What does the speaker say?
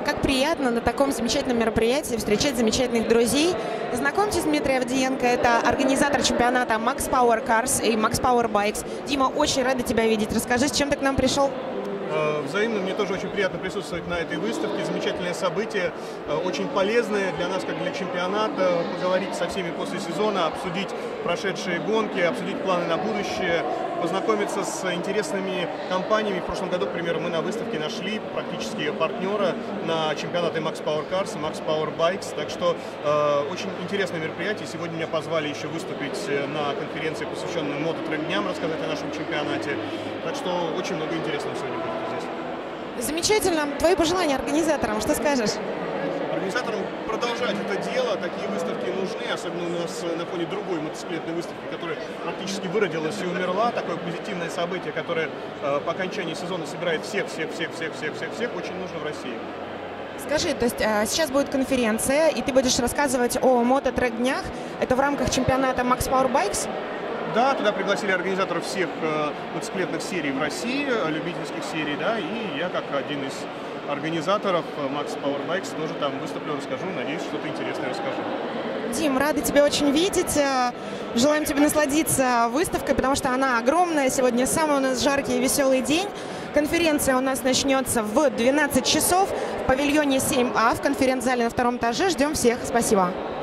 Как приятно на таком замечательном мероприятии встречать замечательных друзей. Знакомьтесь, Дмитрий Авдиенко, это организатор чемпионата Max Power Cars и Max Power Bikes. Дима, очень рада тебя видеть. Расскажи, с чем ты к нам пришел? Взаимно, мне тоже очень приятно присутствовать на этой выставке. Замечательное событие, очень полезное для нас, как для чемпионата. Поговорить со всеми после сезона, обсудить прошедшие гонки, обсудить планы на будущее, познакомиться с интересными компаниями. В прошлом году, к примеру, мы на выставке нашли практически партнера на чемпионаты Max Power Cars и Max Power Bikes. Так что очень интересное мероприятие. Сегодня меня позвали еще выступить на конференции, посвященной мототрек дням, рассказать о нашем чемпионате. Так что очень много интересного сегодня будет здесь. Замечательно. Твои пожелания организаторам, что скажешь? Организаторам продолжать это дело. Такие выставки нужны, особенно у нас на фоне другой мотоциклетной выставки, которая практически выродилась и умерла. Такое позитивное событие, которое по окончании сезона собирает всех, очень нужно в России. Скажи, то есть сейчас будет конференция, и ты будешь рассказывать о мототрек днях. Это в рамках чемпионата Max Power Bikes? Да, туда пригласили организаторов всех мотоциклетных серий в России, любительских серий, да, и я как один из организаторов Max Power Bikes тоже там выступлю, расскажу, надеюсь, что-то интересное расскажу. Дим, рады тебя очень видеть. Желаем тебе насладиться выставкой, потому что она огромная. Сегодня самый у нас жаркий и веселый день. Конференция у нас начнется в 12 часов в павильоне 7А в конференц-зале на 2-м этаже. Ждем всех. Спасибо.